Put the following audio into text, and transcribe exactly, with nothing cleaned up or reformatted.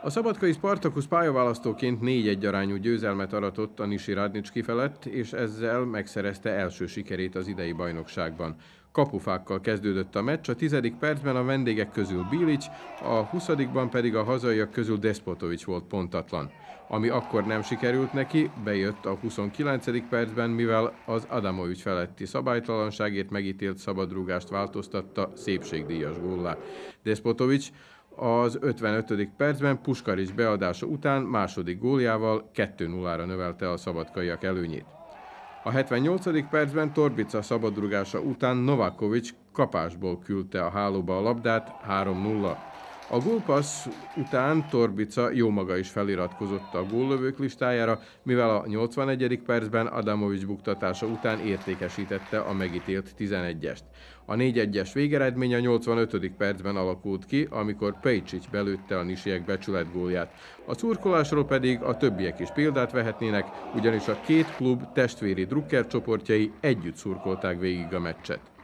A szabadkai Spartacus pályaválasztóként négy egy arányú győzelmet aratott a Nisi Radnicski felett, és ezzel megszerezte első sikerét az idei bajnokságban. Kapufákkal kezdődött a meccs, a tizedik percben a vendégek közül Bilic, a huszadikban pedig a hazaiak közül Despotovic volt pontatlan. Ami akkor nem sikerült neki, bejött a huszonkilencedik percben, mivel az Adamovic feletti szabálytalanságért megítélt szabadrúgást változtatta szépségdíjas góllá. Despotovic az ötvenötödik percben Puskarics beadása után második góljával kettő nullára növelte a szabadkaiak előnyét. A hetvennyolcadik percben Torbica szabadrúgása után Novakovic kapásból küldte a hálóba a labdát, három nulla. A gólpassz után Torbica jómaga is feliratkozott a góllövők listájára, mivel a nyolcvanegyedik percben Adamovic buktatása után értékesítette a megítélt tizenegyest. A négy egyes végeredmény a nyolcvanötödik percben alakult ki, amikor Pejcsics belőtte a nisiek becsületgólját. A szurkolásról pedig a többiek is példát vehetnének, ugyanis a két klub testvéri drukkercsoportjai együtt szurkolták végig a meccset.